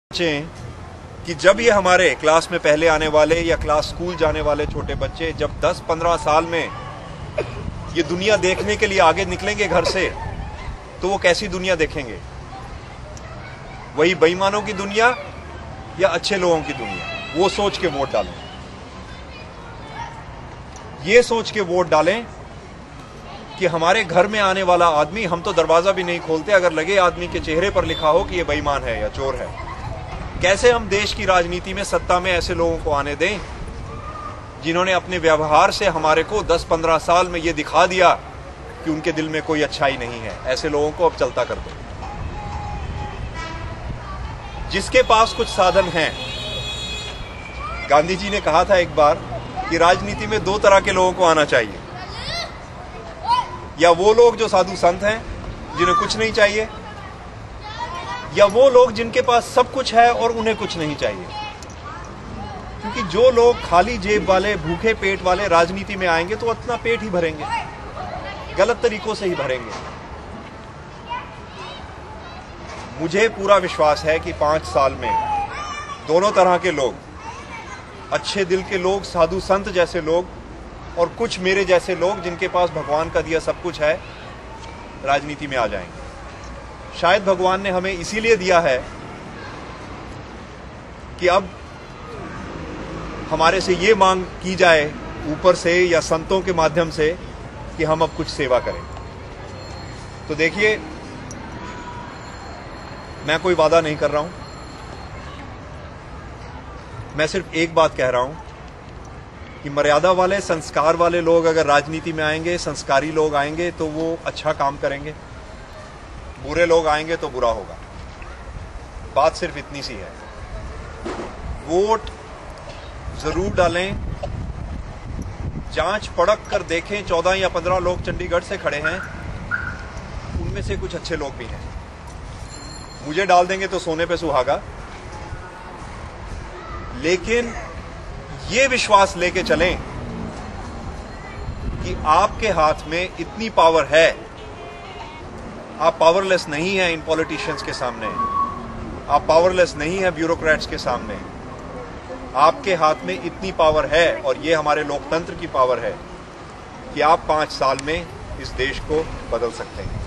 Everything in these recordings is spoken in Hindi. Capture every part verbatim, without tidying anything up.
कि जब ये हमारे क्लास में पहले आने वाले या क्लास स्कूल जाने वाले छोटे बच्चे जब दस पंद्रह साल में ये दुनिया देखने के लिए आगे निकलेंगे घर से, तो वो कैसी दुनिया देखेंगे? वही बेईमानों की दुनिया या अच्छे लोगों की दुनिया? वो सोच के वोट डालें। ये सोच के वोट डालें कि हमारे घर में आने वाला आदमी, हम तो दरवाजा भी नहीं खोलते अगर लगे आदमी के चेहरे पर लिखा हो कि ये बेईमान है या चोर है। कैसे हम देश की राजनीति में, सत्ता में ऐसे लोगों को आने दें जिन्होंने अपने व्यवहार से हमारे को दस पंद्रह साल में ये दिखा दिया कि उनके दिल में कोई अच्छाई नहीं है? ऐसे लोगों को अब चलता कर दो। जिसके पास कुछ साधन हैं, गांधी जी ने कहा था एक बार कि राजनीति में दो तरह के लोगों को आना चाहिए, या वो लोग जो साधु संत हैं जिन्हें कुछ नहीं चाहिए, या वो लोग जिनके पास सब कुछ है और उन्हें कुछ नहीं चाहिए। क्योंकि जो लोग खाली जेब वाले, भूखे पेट वाले राजनीति में आएंगे तो अपना पेट ही भरेंगे, गलत तरीकों से ही भरेंगे। मुझे पूरा विश्वास है कि पांच साल में दोनों तरह के लोग, अच्छे दिल के लोग, साधु संत जैसे लोग, और कुछ मेरे जैसे लोग जिनके पास भगवान का दिया सब कुछ है, राजनीति में आ जाएंगे। शायद भगवान ने हमें इसीलिए दिया है कि अब हमारे से ये मांग की जाए ऊपर से या संतों के माध्यम से कि हम अब कुछ सेवा करें। तो देखिए, मैं कोई वादा नहीं कर रहा हूं, मैं सिर्फ एक बात कह रहा हूं कि मर्यादा वाले, संस्कार वाले लोग अगर राजनीति में आएंगे, संस्कारी लोग आएंगे तो वो अच्छा काम करेंगे, बुरे लोग आएंगे तो बुरा होगा। बात सिर्फ इतनी सी है। वोट जरूर डालें, जांच पड़क कर देखें। चौदह या पंद्रह लोग चंडीगढ़ से खड़े हैं, उनमें से कुछ अच्छे लोग भी हैं। मुझे डाल देंगे तो सोने पे सुहागा, लेकिन ये विश्वास लेके चलें कि आपके हाथ में इतनी पावर है, आप पावरलेस नहीं हैं इन पॉलिटिशियंस के सामने, आप पावरलेस नहीं हैं ब्यूरोक्रेट्स के सामने। आपके हाथ में इतनी पावर है, और ये हमारे लोकतंत्र की पावर है, कि आप पांच साल में इस देश को बदल सकते हैं।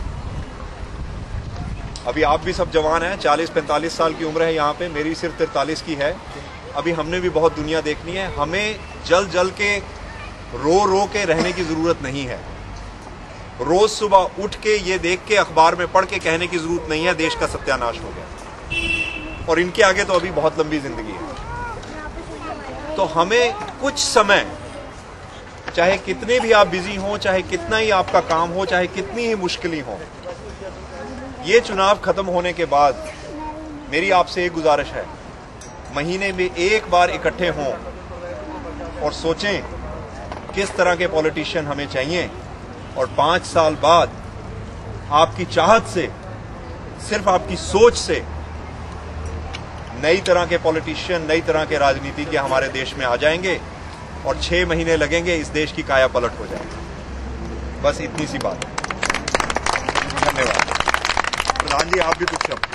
अभी आप भी सब जवान हैं, चालीस पैंतालीस साल की उम्र है यहाँ पे, मेरी सिर्फ तिरतालीस की है। अभी हमने भी बहुत दुनिया देखनी है। हमें जल जल के, रो रो के रहने की जरूरत नहीं है। रोज सुबह उठ के ये देख के, अखबार में पढ़ के कहने की जरूरत नहीं है देश का सत्यानाश हो गया, और इनके आगे तो अभी बहुत लंबी जिंदगी है। तो हमें कुछ समय, चाहे कितने भी आप बिजी हों, चाहे कितना ही आपका काम हो, चाहे कितनी ही मुश्किलें हों, ये चुनाव खत्म होने के बाद मेरी आपसे एक गुजारिश है, महीने में एक बार इकट्ठे हों और सोचें किस तरह के पॉलिटिशियन हमें चाहिए, और पांच साल बाद आपकी चाहत से, सिर्फ आपकी सोच से, नई तरह के पॉलिटिशियन, नई तरह के राजनीतिज्ञ हमारे देश में आ जाएंगे, और छह महीने लगेंगे, इस देश की काया पलट हो जाएगी। बस इतनी सी बात है। धन्यवाद। प्रधान जी, आप भी कुछ शब्द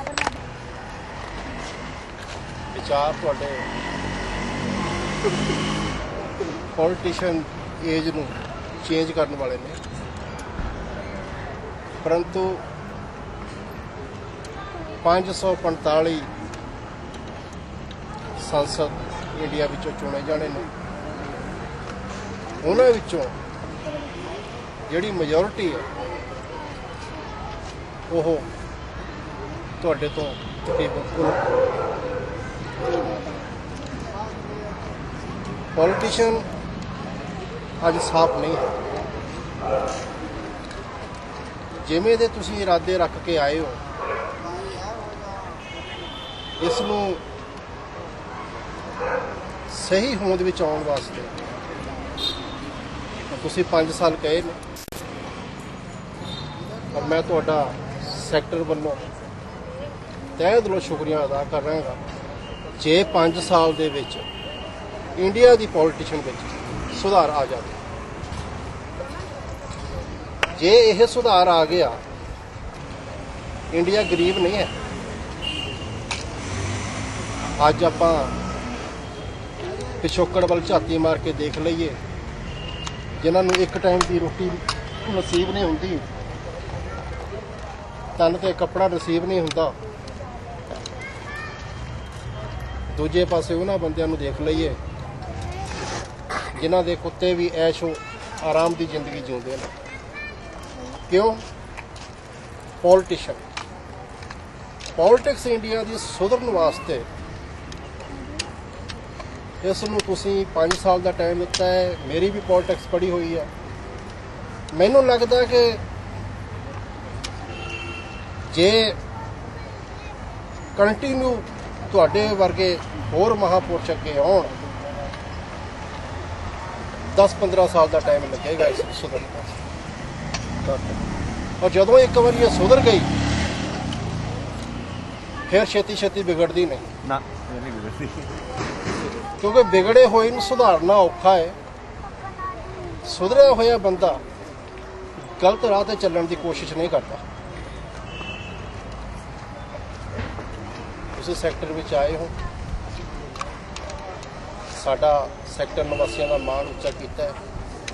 विचार थोड़े पॉलिटिशियन एज नूं चेंज करने वाले ने, परंतु पांच सौ पैंताली सांसद इंडिया विचों चुने जाने ने, उन्हां विचों जिहड़ी मेजोरिटी है वो तुहाडे तो तकरीबन पॉलिटिशियन अज साफ नहीं है। जिवें दे तुसीं इरादे रख के आए हो, इस नूं सही होंद विच आउण वास्ते तुसीं पांच साल कहे ने, और मैं तुहाडा सैक्टर वल्लों तहे दिलों शुक्रिया अदा कर रहा हाँ। जे पांच साल दे विच इंडिया दी पॉलिटिशियन विच सुधार आ जाए, जे यह सुधार आ गया, इंडिया गरीब नहीं है, ਅੱਜ ਆਪਾਂ ਪਿਛੋਕੜ ਵੱਲ ਝਾਤੀ ਮਾਰ ਕੇ ਦੇਖ ਲਈਏ, ਜਿਨ੍ਹਾਂ ਨੂੰ ਇੱਕ ਟਾਈਮ ਦੀ ਰੋਟੀ ਨਸੀਬ ਨਹੀਂ ਹੁੰਦੀ, ਤਨ ਤੇ ਕੱਪੜਾ ਨਸੀਬ ਨਹੀਂ ਹੁੰਦਾ। ਦੂਜੇ ਪਾਸੇ ਉਹਨਾਂ ਬੰਦਿਆਂ ਨੂੰ ਦੇਖ ਲਈਏ ਜਿਨ੍ਹਾਂ ਦੇ ਕੁੱਤੇ ਵੀ ਐਸ਼ੋ ਆਰਾਮ ਦੀ ਜ਼ਿੰਦਗੀ ਜਿਉਂਦੇ ਨੇ। ਕਿਉਂ? ਪੋਲੀਟੀਸ਼ਨ ਪੋਲਿਟਿਕਸ ਇੰਡੀਆ ਦੀ ਸੁਧਰਨ ਵਾਸਤੇ ਇਸ ਨੂੰ ਤੁਸੀਂ ਪੰਜ ਸਾਲ ਦਾ ਟਾਈਮ ਦਿੱਤਾ ਹੈ। ਮੇਰੀ ਵੀ ਪੋਲਿਟਿਕਸ ਪੜ੍ਹੀ ਹੋਈ ਹੈ। ਮੈਨੂੰ ਲੱਗਦਾ ਕਿ ਜੇ ਕੰਟੀਨਿਊ ਤੁਹਾਡੇ ਵਰਗੇ ਹੋਰ ਮਹਾਂਪੁਰਸ਼ ਅੱਗੇ ਆਉਣ, ਦਸ ਪੰਦਰਾਂ ਸਾਲ ਦਾ ਟਾਈਮ ਲੱਗੇਗਾ ਇਸ ਸੁਧਰਨ ਵਾਸਤੇ। ਔਰ ਜਦੋਂ ਇੱਕ ਵਾਰੀ ਇਹ ਸੁਧਰ ਗਈ ਫਿਰ ਛੇਤੀ ਛੇਤੀ ਵਿਗੜਦੀ ਨਹੀਂ ਨਾ, ਨਹੀਂ ਵਿਗੜਦੀ, ਕਿਉਂਕਿ ਵਿਗੜੇ ਹੋਏ ਨੂੰ ਸੁਧਾਰਨਾ ਔਖਾ ਹੈ। ਸੁਧਰਿਆ ਹੋਇਆ ਬੰਦਾ ਗਲਤ ਰਾਹ ਤੇ ਚੱਲਣ ਦੀ ਕੋਸ਼ਿਸ਼ ਨਹੀਂ ਕਰਦਾ। ਤੁਸੀਂ ਸੈਕਟਰ ਵਿੱਚ ਆਏ ਹੋ, ਸਾਡਾ ਸੈਕਟਰ ਨਿਵਾਸੀਆਂ ਦਾ ਮਾਣ ਉੱਚਾ ਕੀਤਾ ਹੈ।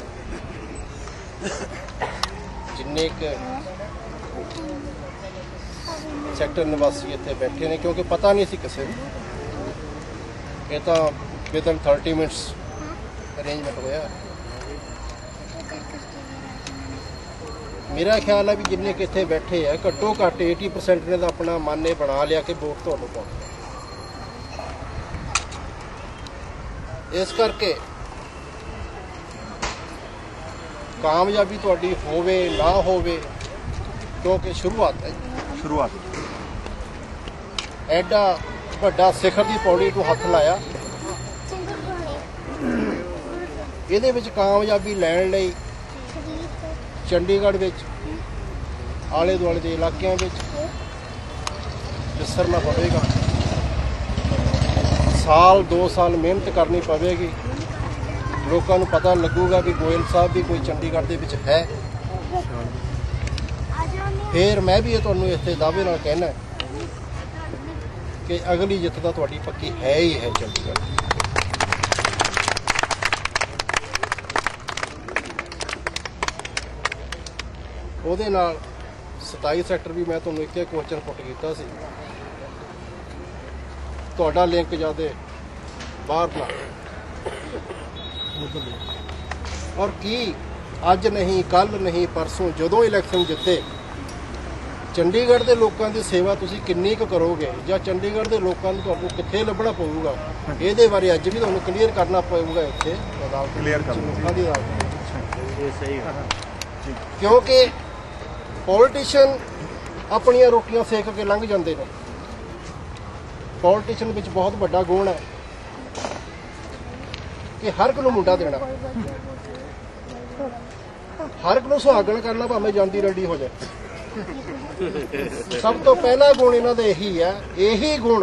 ਜਿੰਨੇ ਕੁ ਸੈਕਟਰ ਨਿਵਾਸੀ ਇੱਥੇ ਬੈਠੇ ਨੇ, ਕਿਉਂਕਿ ਪਤਾ ਨਹੀਂ ਸੀ ਕਿਸੇ ਨੂੰ, ਇਹ ਤਾਂ ਵਿਦਨ ਥਰਟੀ ਮਿੰਟਸ ਅਰੇਂਜਮੈਂਟ ਹੋਇਆ। ਮੇਰਾ ਖਿਆਲ ਹੈ ਵੀ ਜਿੰਨੇ ਕਿ ਇੱਥੇ ਬੈਠੇ ਆ, ਘੱਟੋ ਘੱਟ ਅੱਸੀ ਪਰਸੈਂਟ ਨੇ ਤਾਂ ਆਪਣਾ ਮਨ ਇਹ ਬਣਾ ਲਿਆ ਕਿ ਵੋਟ ਤੁਹਾਨੂੰ ਪਾਉਣੀ। ਇਸ ਕਰਕੇ ਕਾਮਯਾਬੀ ਤੁਹਾਡੀ ਹੋਵੇ ਨਾ ਹੋਵੇ, ਕਿਉਂਕਿ ਸ਼ੁਰੂਆਤ ਹੈ, ਸ਼ੁਰੂਆਤ ਐਡਾ ਵੱਡਾ ਸਿਖਰ ਦੀ ਪੌੜੀ ਨੂੰ ਹੱਥ ਲਾਇਆ। ਇਹਦੇ ਵਿੱਚ ਕਾਮਯਾਬੀ ਲੈਣ ਲਈ ਚੰਡੀਗੜ੍ਹ ਵਿੱਚ ਆਲੇ ਦੁਆਲੇ ਦੇ ਇਲਾਕਿਆਂ ਵਿੱਚ ਵਿਸਰਨਾ ਪਵੇਗਾ। ਸਾਲ ਦੋ ਸਾਲ ਮਿਹਨਤ ਕਰਨੀ ਪਵੇਗੀ। ਲੋਕਾਂ ਨੂੰ ਪਤਾ ਲੱਗੂਗਾ ਵੀ ਗੋਇਲ ਸਾਹਿਬ ਵੀ ਕੋਈ ਚੰਡੀਗੜ੍ਹ ਦੇ ਵਿੱਚ ਹੈ। ਫਿਰ ਮੈਂ ਵੀ ਇਹ ਤੁਹਾਨੂੰ ਇੱਥੇ ਦਾਅਵੇ ਨਾਲ ਕਹਿਣਾ ਕਿ ਅਗਲੀ ਜਿੱਤ ਤਾਂ ਤੁਹਾਡੀ ਪੱਕੀ ਹੈ ਹੀ ਹੈ ਚੰਡੀਗੜ੍ਹ। ਉਹਦੇ ਨਾਲ ਸਤਾਈ ਸੈਕਟਰ ਵੀ ਮੈਂ ਤੁਹਾਨੂੰ ਇੱਕ ਇੱਕ ਕੁਐਸਚਨ ਪੁੱਟ ਕੀਤਾ ਸੀ, ਤੁਹਾਡਾ ਲਿੰਕ ਜਿਆਦੇ ਬਾਹਰ ਨਾਲ। ਔਰ ਕੀ ਅੱਜ ਨਹੀਂ, ਕੱਲ ਨਹੀਂ, ਪਰਸੋਂ ਜਦੋਂ ਇਲੈਕਸ਼ਨ ਜਿੱਤੇ, ਚੰਡੀਗੜ੍ਹ ਦੇ ਲੋਕਾਂ ਦੀ ਸੇਵਾ ਤੁਸੀਂ ਕਿੰਨੀ ਕੁ ਕਰੋਗੇ, ਜਾਂ ਚੰਡੀਗੜ੍ਹ ਦੇ ਲੋਕਾਂ ਨੂੰ ਤੁਹਾਨੂੰ ਕਿੱਥੇ ਲੱਭਣਾ ਪਊਗਾ, ਇਹਦੇ ਬਾਰੇ ਅੱਜ ਵੀ ਤੁਹਾਨੂੰ ਕਲੀਅਰ ਕਰਨਾ ਪਊਗਾ ਇੱਥੇ ਕਲੀਅਰ ਕਰਨਾ ਦੀ ਕਿਉਂਕਿ ਪੋਲੀਟੀਸ਼ੀਅਨ ਆਪਣੀਆਂ ਰੋਟੀਆਂ ਸੇਕ ਕੇ ਲੰਘ ਜਾਂਦੇ ਨੇ। ਪੋਲੀਟੀਸ਼ੀਅਨ ਵਿੱਚ ਬਹੁਤ ਵੱਡਾ ਗੁਣ ਹੈ ਕਿ ਹਰ ਇੱਕ ਨੂੰ ਮੁੰਡਾ ਦੇਣਾ, ਹਰ ਇੱਕ ਨੂੰ ਸੁਹਾਗਣ ਕਰਨਾ, ਭਾਵੇਂ ਜਾਂਦੀ ਰੰਡੀ ਹੋ ਜਾਏ। ਸਭ ਤੋਂ ਪਹਿਲਾ ਗੁਣ ਇਹਨਾਂ ਦਾ ਇਹੀ ਹੈ। ਇਹੀ ਗੁਣ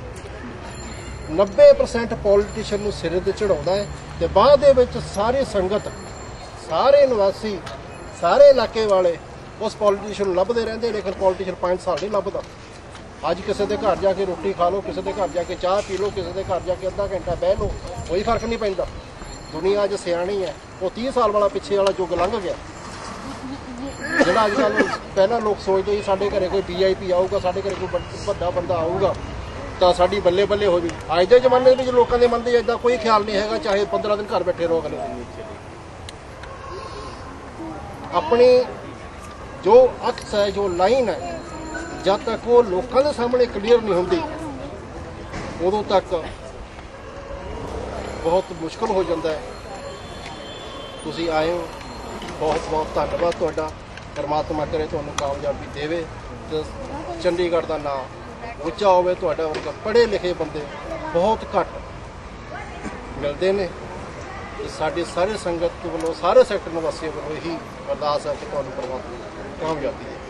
ਨੱਬੇ ਪਰਸੈਂਟ ਪੋਲੀਟੀਸ਼ੀਅਨ ਨੂੰ ਸਿਰੇ ਤੇ ਚੜਾਉਂਦਾ ਹੈ ਤੇ ਬਾਅਦ ਦੇ ਵਿੱਚ ਸਾਰੀ ਸੰਗਤ, ਸਾਰੇ ਨਿਵਾਸੀ, ਸਾਰੇ ਇਲਾਕੇ ਵਾਲੇ ਉਸ ਪੋਲੀਟੀਸ਼ੀਅਨ ਨੂੰ ਲੱਭਦੇ ਰਹਿੰਦੇ। ਲੇਕਿਨ ਪੋਲੀਟੀਸ਼ੀਅਨ ਪੰਜ ਸਾਲ ਨਹੀਂ ਲੱਭਦਾ। ਅੱਜ ਕਿਸੇ ਦੇ ਘਰ ਜਾ ਕੇ ਰੋਟੀ ਖਾ ਲਓ, ਕਿਸੇ ਦੇ ਘਰ ਜਾ ਕੇ ਚਾਹ ਪੀ ਲਓ, ਕਿਸੇ ਦੇ ਘਰ ਜਾ ਕੇ ਅੱਧਾ ਘੰਟਾ ਬਹਿ ਲਓ, ਕੋਈ ਫਰਕ ਨਹੀਂ ਪੈਂਦਾ। ਦੁਨੀਆ ਅੱਜ ਸਿਆਣੀ ਹੈ। ਉਹ ਤੀਹ ਸਾਲ ਵਾਲਾ ਪਿੱਛੇ ਵਾਲਾ ਯੁੱਗ ਲੰਘ ਗਿਆ, ਜਿਹੜਾ ਅੱਜ ਕੱਲ੍ਹ ਪਹਿਲਾਂ ਲੋਕ ਸੋਚਦੇ ਸੀ ਸਾਡੇ ਘਰੇ ਕੋਈ ਵੀ ਆਈ ਪੀ ਆਊਗਾ, ਸਾਡੇ ਘਰੇ ਕੋਈ ਵੱਡਾ ਬੰਦਾ ਆਊਗਾ ਤਾਂ ਸਾਡੀ ਬੱਲੇ ਬੱਲੇ ਹੋ ਜੂ। ਅੱਜ ਦੇ ਜ਼ਮਾਨੇ ਵਿੱਚ ਲੋਕਾਂ ਦੇ ਮਨ ਦੇ ਏਦਾਂ ਕੋਈ ਖਿਆਲ ਨਹੀਂ ਹੈਗਾ, ਚਾਹੇ ਪੰਦਰਾਂ ਦਿਨ ਘਰ ਬੈਠੇ ਰਹੋ। ਅਗਲੇ ਆਪਣੀ ਜੋ ਅਕਸ ਹੈ, ਜੋ ਲਾਈਨ ਹੈ, ਜਦ ਤੱਕ ਉਹ ਲੋਕਾਂ ਦੇ ਸਾਹਮਣੇ ਕਲੀਅਰ ਨਹੀਂ ਹੁੰਦੀ, ਉਦੋਂ ਤੱਕ ਬਹੁਤ ਮੁਸ਼ਕਲ ਹੋ ਜਾਂਦਾ ਹੈ। ਤੁਸੀਂ ਆਏ ਹੋ, ਬਹੁਤ ਬਹੁਤ ਧੰਨਵਾਦ ਤੁਹਾਡਾ। ਪਰਮਾਤਮਾ ਕਰੇ ਤੁਹਾਨੂੰ ਕਾਮਯਾਬੀ ਦੇਵੇ ਤੇ ਚੰਡੀਗੜ੍ਹ ਦਾ ਨਾਂ ਉੱਚਾ ਹੋਵੇ। ਤੁਹਾਡਾ ਵਰਗਾ ਪੜ੍ਹੇ ਲਿਖੇ ਬੰਦੇ ਬਹੁਤ ਘੱਟ ਮਿਲਦੇ ਨੇ। ਸਾਡੇ ਸਾਰੇ ਸੰਗਤ ਵੱਲੋਂ, ਸਾਰੇ ਸੈਕਟਰ ਨਿਵਾਸੀਆਂ ਵੱਲੋਂ ਇਹੀ ਅਰਦਾਸ ਹੈ ਕਿ ਤੁਹਾਨੂੰ ਪਰਮਾਤਮਾ ਕਾਮਯਾਬੀ ਦੇ।